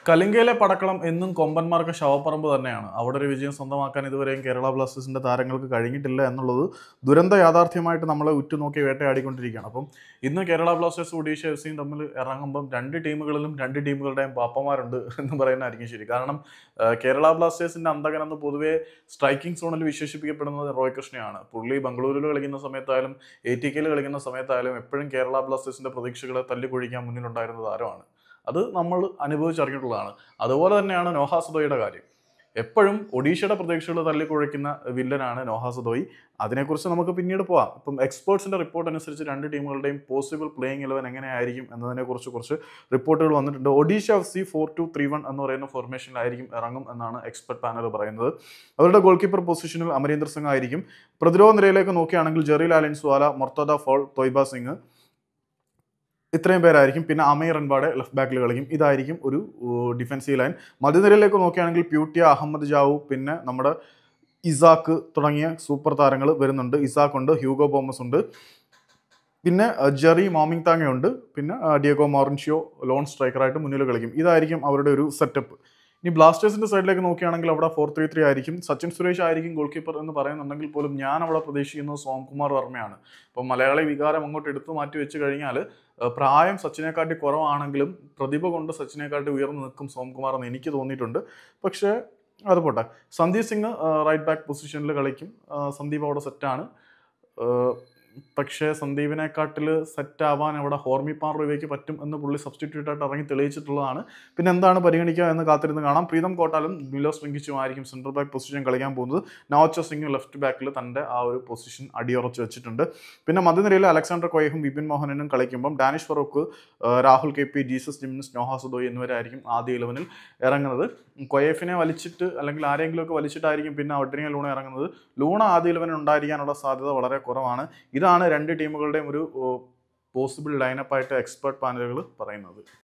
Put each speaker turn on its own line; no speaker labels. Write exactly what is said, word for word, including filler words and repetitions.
കലിംഗയിലെ പടക്കളം എന്നും കൊമ്പന്മാർക്ക് ശവപ്പറമ്പ് തന്നെയാണ്. അവിടെ ഒരു വിജയം സ്വന്തമാക്കാൻ ഇതുവരെയും കേരള ബ്ലാസ്റ്റേഴ്സിന്റെ താരങ്ങൾക്ക് കഴിഞ്ഞിട്ടില്ല എന്നുള്ളത് ദുരന്ത യാഥാർത്ഥ്യമായിട്ട് നമ്മളെ ഉറ്റുനോക്കി വേട്ടയാടിക്കൊണ്ടിരിക്കുകയാണ്. അപ്പം ഇന്ന് കേരള ബ്ലാസ്റ്റേഴ്സും ഒഡീഷ എഫ് സിയും തമ്മിൽ ഇറങ്ങുമ്പം രണ്ട് ടീമുകളിലും രണ്ട് ടീമുകളുടെയും പാപ്പന്മാരുണ്ട് എന്ന് പറയുന്നതായിരിക്കും ശരി. കാരണം കേരള ബ്ലാസ്റ്റേഴ്സിന്റെ അന്തകൻ എന്ന് പൊതുവെ സ്ട്രൈക്കിംഗ് സോണിൽ വിശേഷിപ്പിക്കപ്പെടുന്നത് റോയ് കൃഷ്ണയാണ്. പുള്ളി ബംഗളൂരുവിൽ കളിക്കുന്ന സമയത്തായാലും എ ടി കെയിൽ കളിക്കുന്ന സമയത്തായാലും എപ്പോഴും കേരള ബ്ലാസ്റ്റേഴ്സിന്റെ പ്രതീക്ഷകളെ തല്ലിക്കൊഴിക്കാൻ മുന്നിലുണ്ടായിരുന്ന താരമാണ്. അത് നമ്മൾ അനുഭവിച്ചറിഞ്ഞിട്ടുള്ളതാണ്. അതുപോലെ തന്നെയാണ് നോഹ സദോയിയുടെ കാര്യം. എപ്പോഴും ഒഡീഷയുടെ പ്രതീക്ഷകൾ തല്ലിക്കുഴയ്ക്കുന്ന വില്ലനാണ് നോഹ സദോയി. അതിനെക്കുറിച്ച് നമുക്ക് പിന്നീട് പോകാം. ഇപ്പം എക്സ്പേർട്സിന്റെ റിപ്പോർട്ട് അനുസരിച്ച് രണ്ട് ടീമുകളുടെയും പോസിബിൾ പ്ലേയിങ് ഇലവൻ എങ്ങനെയായിരിക്കും എന്നതിനെക്കുറിച്ച് കുറച്ച് റിപ്പോർട്ടുകൾ വന്നിട്ടുണ്ട്. Odisha F C four two three one എന്ന് പറയുന്ന ഫോർമേഷനിലായിരിക്കും ഇറങ്ങും എന്നാണ് എക്സ്പെർട്ട് പാനൽ പറയുന്നത്. അവരുടെ ഗോൾ കീപ്പർ പൊസിഷനിൽ അമരീന്ദർ സിംഗ് ആയിരിക്കും. പ്രതിരോധ നിരയിലേക്ക് നോക്കുകയാണെങ്കിൽ ജെറി ലാലിൻസ്വാല, മൊർത്തദ ഫോൾ, തൊയ്ബ സിംഗ്, ഇത്രയും പേരായിരിക്കും. പിന്നെ അമീർ അൻവാടെ ലെഫ്റ്റ് ബാക്കിൽ കളിക്കും. ഇതായിരിക്കും ഒരു ഡിഫൻസീവ് ലൈൻ. മധ്യനിരയിലേക്ക് നോക്കുകയാണെങ്കിൽ പ്യൂട്ടിയ, അഹമ്മദ് ജാവു, പിന്നെ നമ്മുടെ ഇസാക്ക് തുടങ്ങിയ സൂപ്പർ താരങ്ങൾ വരുന്നുണ്ട്. ഇസാക്ക് ഉണ്ട്, ഹ്യൂഗോ ബോമസ് ഉണ്ട്, പിന്നെ ജെറി മോമിങ് താങ്ങയുണ്ട്, പിന്നെ ഡിയഗോ മോറിൻഷിയോ ലോൺ സ്ട്രൈക്കറായിട്ട് മുന്നിൽ കളിക്കും. ഇതായിരിക്കും അവരുടെ ഒരു സെറ്റപ്പ്. ഇനി ബ്ലാസ്റ്റേഴ്സിന്റെ സൈഡിലേക്ക് നോക്കുകയാണെങ്കിൽ അവിടെ ഫോർ ത്രീ ത്രീ ആയിരിക്കും. സച്ചിൻ സുരേഷ് ആയിരിക്കും ഗോൾ കീപ്പർ എന്ന് പറയുന്നുണ്ടെങ്കിൽ പോലും ഞാൻ അവിടെ പ്രതീക്ഷിക്കുന്നത് സോംകുമാർ വർമ്മയാണ്. അപ്പം മലയാളി വികാരം അങ്ങോട്ട് എടുത്തു മാറ്റി വെച്ച് കഴിഞ്ഞാൽ പ്രായം സച്ചിനെക്കാട്ടി കുറവാണെങ്കിലും പ്രതിഭ കൊണ്ട് സച്ചിനെക്കാട്ടി ഉയർന്നു നിൽക്കും സോംകുമാർ എന്ന് എനിക്ക് തോന്നിയിട്ടുണ്ട്. പക്ഷേ അത് പോട്ടെ. സന്ദീപ് സിംഗ് റൈറ്റ് ബാക്ക് പൊസിഷനിൽ കളിക്കും. സന്ദീപ് അവിടെ സെറ്റാണ്. പക്ഷേ സന്ദീപിനെക്കാട്ടിൽ സെറ്റ് ആവാൻ അവിടെ ഹോർമി പാർവയ്ക്ക് പറ്റും എന്ന് പുള്ളി സബ്സ്റ്റിറ്റ്യൂട്ട് ആയിട്ട് ഇറങ്ങി തെളിയിച്ചിട്ടുള്ളതാണ്. പിന്നെ എന്താണ് പരിഗണിക്കുക എന്ന് കാത്തിരുന്ന് കാണാം. പ്രീതം കോട്ടാലും മിലോസ് വെങ്കിച്ചും ആയിരിക്കും സെൻട്രൽ ബാക്ക് പൊസിഷൻ കളിക്കാൻ പോകുന്നത്. നവോച്ച സിംഗ് ലെഫ്റ്റ് ബാക്കിൽ തൻ്റെ ആ ഒരു പൊസിഷൻ അടിയുറച്ച് വെച്ചിട്ടുണ്ട്. പിന്നെ മധ്യനിരയിൽ അലക്സാണ്ടർ കൊയഹും വിപിൻ മോഹനനും കളിക്കുമ്പം Danish Farooq, Rahul K P, Jesus Jimenez, Noah Sadaoui എന്നിവരായിരിക്കും ആദ്യ ഇലവനിൽ ഇറങ്ങുന്നത്. കൊയേഫിനെ വലിച്ചിട്ട് അല്ലെങ്കിൽ ആരെങ്കിലുമൊക്കെ വലിച്ചിട്ടായിരിക്കും പിന്നെ ഒഡ്രിയ ലൂണ ഇറങ്ങുന്നത്. ലൂണ ആദ്യ ഇലവനിൽ ഉണ്ടായിരിക്കാനുള്ള സാധ്യത വളരെ കുറവാണ്. ഇതാണ് രണ്ട് ടീമുകളുടെയും ഒരു പോസിബിൾ ലൈനപ്പായിട്ട് എക്സ്പെർട്ട് പാനലുകൾ പറയുന്നത്.